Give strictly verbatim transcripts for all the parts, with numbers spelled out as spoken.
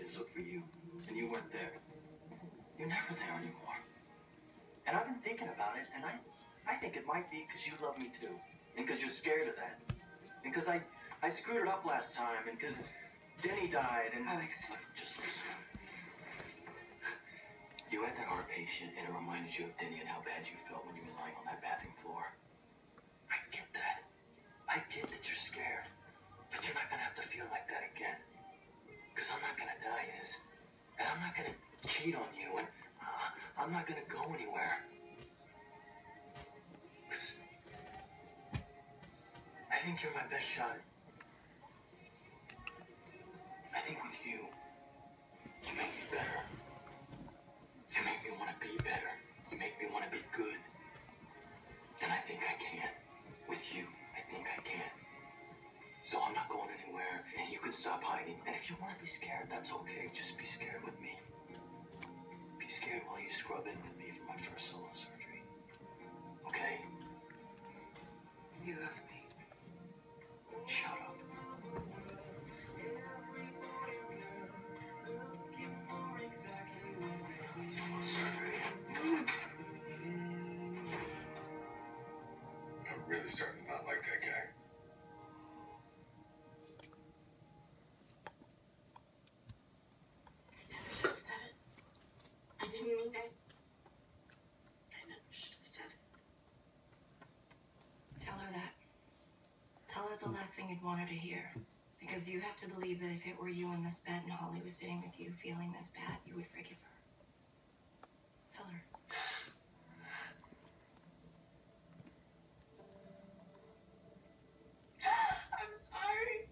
kids look for you, and you weren't there. You're never there anymore. And I've been thinking about it, and I, I think it might be because you love me too, and because you're scared of that, and because I, I screwed it up last time, and because Denny died, and Alex, look, just listen. You had that heart patient, and it reminded you of Denny and how bad you felt when you were lying on that bathroom floor. I get that. I get that you're scared, but you're not gonna have to feel like that again. Because I'm not gonna die, Iz, and I'm not gonna cheat on you, and uh, I'm not gonna go anywhere. I think you're my best shot. I think with you, you make me better. You make me want to be better. You make me want to be good. And I think I can. With you, I think I can. So I'm not going anywhere, and you can stop hiding. And if you want to be scared, that's okay. Just be scared with me. Be scared while you scrub in with me for my first solo surgery. Okay? you love me. Shut up. Solo surgery. I'm really starting to not like that guy. I never should have said it. I didn't mean it. I never should have said it. Tell her that. Tell her the last thing you'd want her to hear. Because you have to believe that if it were you in this bed and Holly was sitting with you feeling this bad, you would forgive her. Tell her. I'm sorry.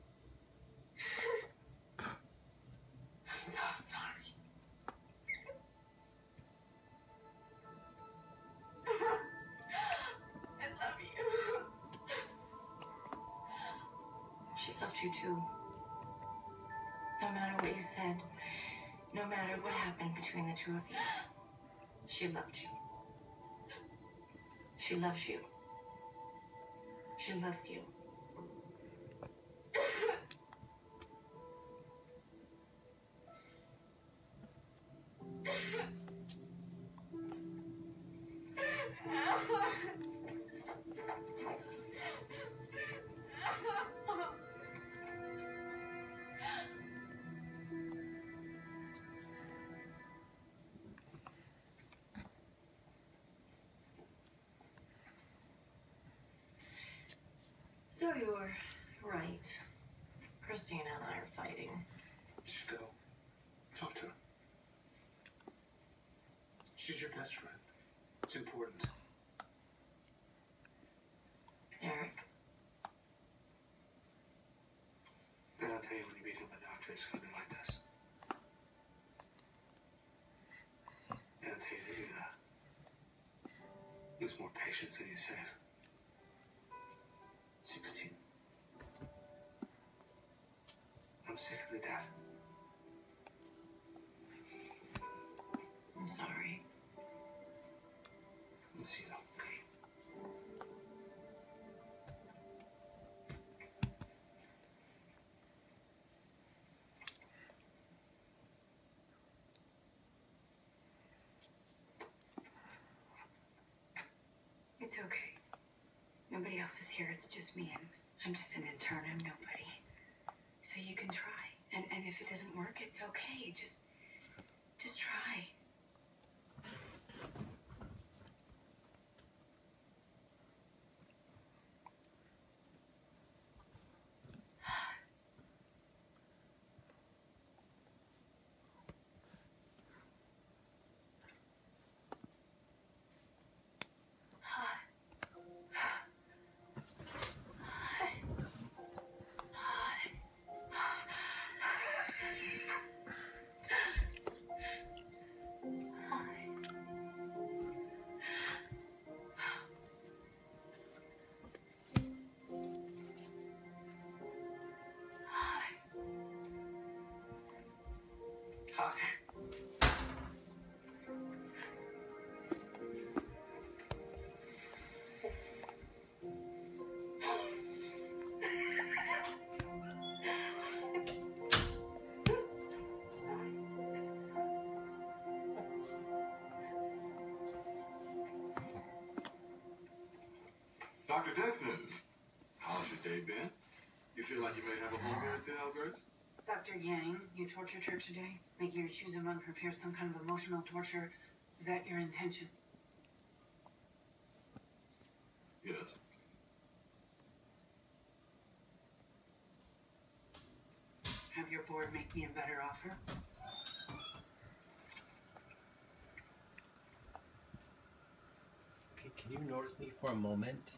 I'm so sorry. I love you. She loved you too. No matter what you said, no matter what happened between the two of you, she loved you. She loves you. She loves you. So you're right. Christina and I are fighting. Just go. Talk to her. She's your best friend. It's important. Derek, And I'll tell you when you become a doctor, it's gonna be like this. And I'll tell you that you're gonna lose more patients than you save. Sixteen. I'm sick of the death. I'm sorry. Let's see though. It's okay. Nobody else is here. It's just me, and I'm just an intern. I'm nobody. So you can try. And and if it doesn't work, it's okay. Just just try. Hi. Doctor Dixon, how's your day been? You feel like you may have a home here at St. Albert's? Doctor Yang, you tortured her today, making her choose among her peers some kind of emotional torture. Is that your intention? Yes. Have your board make me a better offer? Okay, can you notice me for a moment?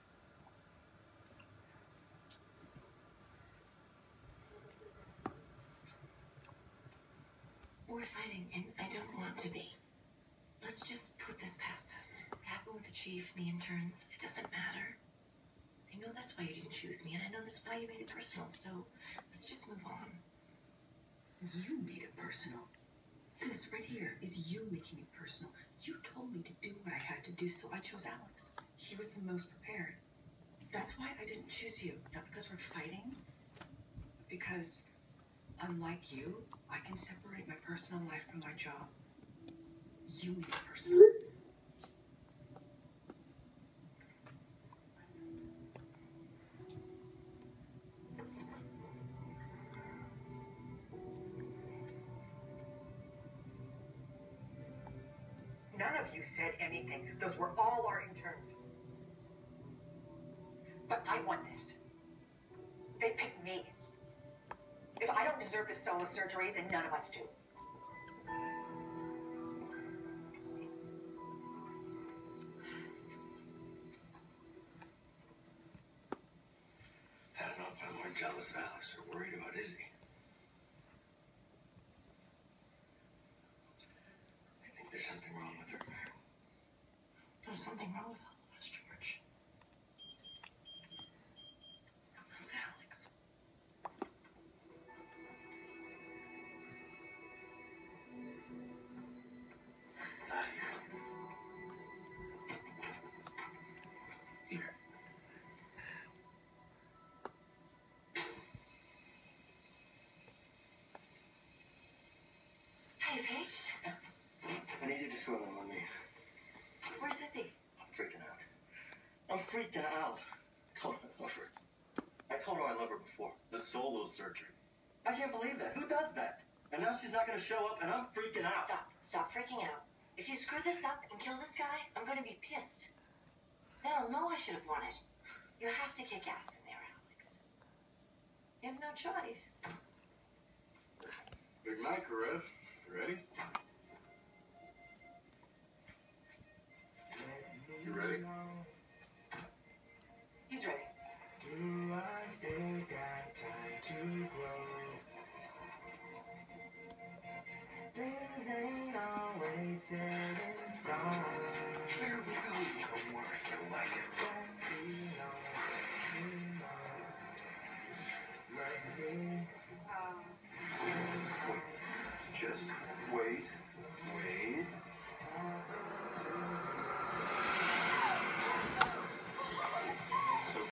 We're fighting, and I don't want to be. Let's just put this past us. What happened with the chief and the interns, it doesn't matter. I know that's why you didn't choose me, and I know that's why you made it personal, so let's just move on. You made it personal. This right here is you making it personal. You told me to do what I had to do, so I chose Alex. He was the most prepared. That's why I didn't choose you. Not because we're fighting, because unlike you, I can separate my personal life from my job. You made it personal. None of you said anything. Those were all our interns. But I won this. They picked me. If I don't deserve this solo surgery, then none of us do. I don't know if I'm more jealous of Alex or worried about Izzy. I think there's something wrong with her. There's something wrong with all of us, George. That's Alex. Here. Hey, Paige. I need you to swim in with me. Where's Izzy? I'm freaking out. I'm freaking out. I told her, Usher. I told her I love her before. The solo surgery. I can't believe that. Who does that? And now she's not going to show up, and I'm freaking out. Stop. Stop freaking out. If you screw this up and kill this guy, I'm going to be pissed. Then I'll know I should have won it. You have to kick ass in there, Alex. You have no choice. Big night, Karev. You ready?